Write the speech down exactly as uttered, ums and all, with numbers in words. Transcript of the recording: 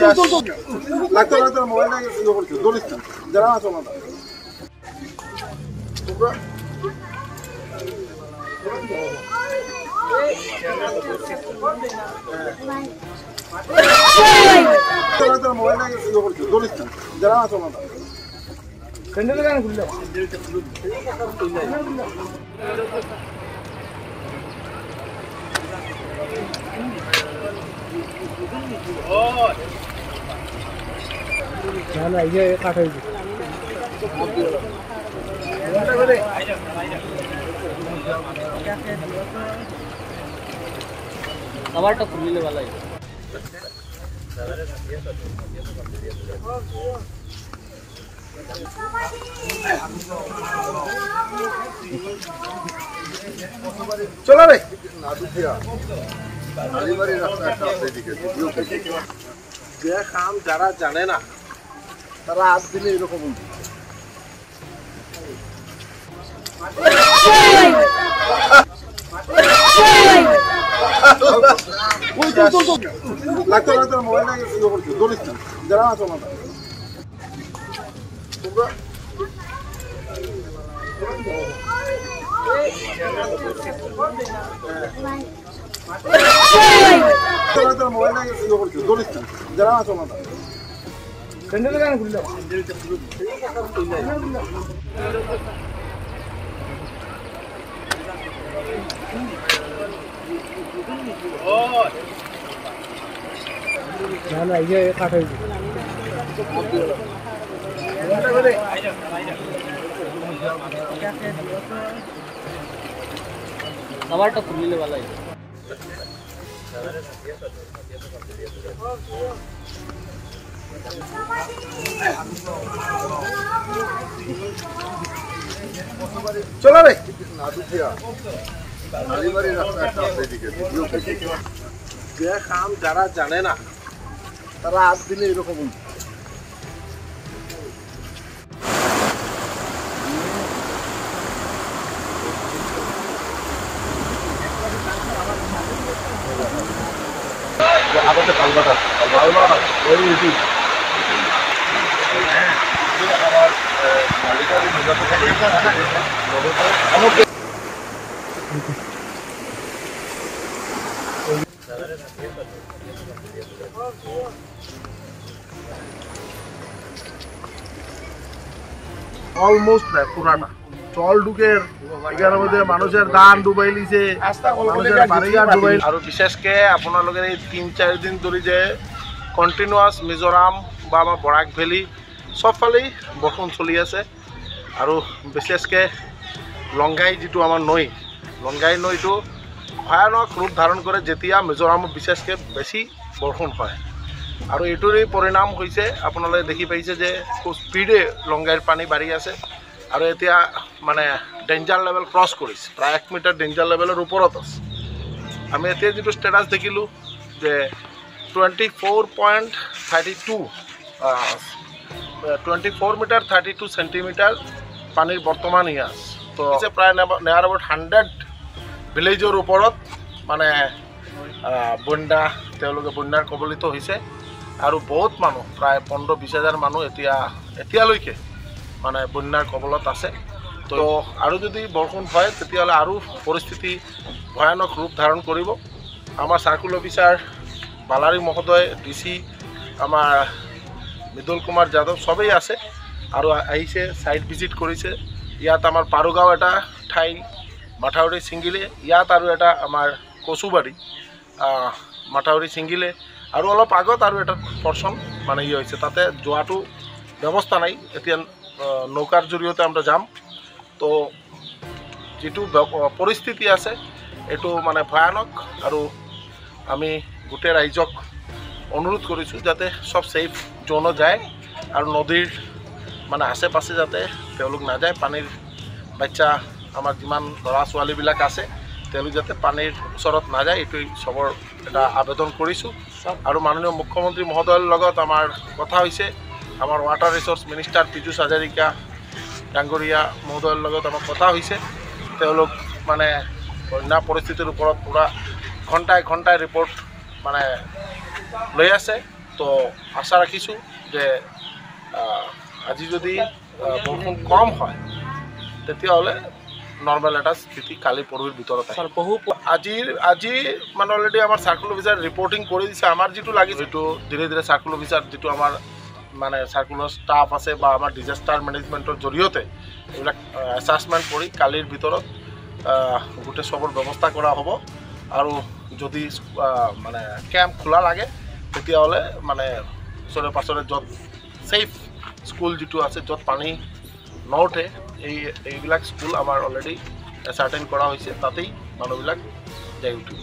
লাগতো লাগতো মোবাইলটা ইয়ে করছে দৌড়িস না যারা আছো না মোবাইলটা ইয়ে করছে দৌড়িস না যারা আছো না স্যান্ডেলের গান খুললে না না ইয়ে কাটাই कबाड़ खुलने वाला है চলো রে যে কাম যারা জানে না তারা হাত দিলে এরকম লাগতো লাগতো মোবাইলটা ইয়ে করছে দৌড়িস না যারা আছো না মোবাইলটা ইয়ে করছে দৌড়িস না যারা আছো না স্যান্ডেলের গান খুললে না না ইয়ে কাটাই कबाड़ खुलने वाला है চলো রে যে কাম যারা জানে না তারা হাত দিলে এরকম আপাতত কালবাটা কালবাটা ওই এটি আমার মালিকারি নিজাত আমাকে অলমোস্ট প্রায় পুরাটা জল ঢুকে এখানের মধ্যে মানুষের ধান ডুবাই লিছে মানুষের বাড়িঘর ডুবাই আর বিশেষকে আপোনালোকে এই তিন চার দিন ধরে যে কন্টিনিউয়াস মিজোরাম বা আমার বরাক ভ্যালি সবফালেই বৰষুণ চলি আছে আৰু বিশেষকে লংগাই যিটো আমাৰ নৈ লংগাই নৈটো ভয়ানক ৰূপ ধাৰণ কৰে যেতিয়া মিজোৰামত বিশেষকে বেছি বৰষুণ হয় আৰু এইটোৰে পৰিণাম হৈছে আপোনালোকে দেখি পাইছে যে খুব স্পীডে লংগাইৰ পানী বাঢ়ি আছে আৰু এতিয়া মানে ডেঞ্জাৰ লেভেল ক্ৰছ কৰিছে প্ৰায় এক মিটাৰ ডেঞ্জাৰ লেভেলৰ ওপৰত আছে আমি এতিয়া যিটো ষ্টেটাছ দেখিলোঁ যে twenty four point thirty two twenty four metre thirty two centimetre পানীৰ বৰ্তমান ইয়া আছে তো প্ৰায় নেয়াৰ এবাউট হাণ্ড্ৰেড ভিলেজৰ ওপৰত মানে বন্যা তেওঁলোকে বন্যাৰ কবলিত হৈছে আৰু বহুত মানুহ প্ৰায় পোন্ধৰ বিছ হাজাৰ মানুহ এতিয়া এতিয়ালৈকে মানে বন্যাৰ কবলত আছে তো আৰু যদি বৰষুণ হয় তেতিয়াহ'লে আৰু পৰিস্থিতি ভয়ানক ৰূপ ধাৰণ কৰিব আমাৰ চাৰ্কুল অফিচাৰ বালাৰী মহোদয় ডি চি আমাৰ মৃদুল কুমাৰ যাদৱ সবেই আছে আৰু আহিছে সাইট ভিজিট কৰিছে ইয়াত আমাৰ পাৰুগাঁও এটা ঠাই মাথাউৰি ছিংগিলে ইয়াত আৰু এটা আমাৰ কচুবাৰী মাথাউৰি ছিংগিলে আৰু অলপ আগত আৰু এটা পৰ্চন মানে ই হৈছে তাতে যোৱাটো ব্যৱস্থা নাই এতিয়া নৌকাৰ জৰিয়তে আমরা যাম তো যেটো পৰিস্থিতি আছে এটো মানে ভয়ানক আৰু আমি গোটেই ৰাইজক অনুৰোধ কৰিছো যাতে সব সেফ জোনত যায় আৰু নদীৰ মানে আশে পাশে যাতে তেওঁলোক না যায় পানীৰ বাচ্চা আমাৰ যিমান লৰা ছোৱালীবিলাক আছে তেওঁলোক যাতে পানীৰ ওচৰত না যায় এটো সবৰ এটা আবেদন কৰিছো আৰু মাননীয় মুখ্যমন্ত্ৰী মহোদয়ৰ লগত আমাৰ কথা হৈছে আমাৰ water resource minister Piyush Hazarika ডাঙ্গৰীয়া মহোদয়ৰ লগত আমাৰ কথা হৈছে তেওঁলোক মানে বন্যা পৰিস্থিতিৰ ওপৰত পুৰা ঘণ্টাই ঘণ্টাই ৰিপৰ্ট মানে লৈ আছে তো তো আশা ৰাখিছোঁ যে আজি যদি বৰষুণ কম হয় তেতিয়াহ'লে নৰ্মেল এটা স্থিতি কালি পৰহিৰ ভিতৰত স্যার বহু আজিৰ আজি মানে অলৰেডি আমাৰ চাৰ্কুল অফিচাৰ ৰিপৰ্টিং কৰি দিছে আমাৰ যিটো লাগিছে এইটো ধীৰে ধীৰে চাৰ্কুল অফিচাৰ যিটো আমাৰ মানে চাৰ্কুলৰ ষ্টাফ আছে বা আমাৰ ডিজাষ্টাৰ মেনেজমেণ্টৰ জৰিয়তে এইবিলাক এছাছমেণ্ট কৰি কালিৰ ভিতৰত গোটেই চবৰ ব্যৱস্থা কৰা হ'ব আৰু যদি মানে কেম্প খোলা লাগে তেতিয়াহ'লে মানে ওচৰে পাছৰে য'ত ছেফ স্কুল যিটো আছে য'ত পানী নউঠে এই এইবিলাক স্কুল আমাৰ অলৰেডি চাৰ্টেইন কৰা হৈছে তাতেই মানুহবিলাক যাই উঠিব।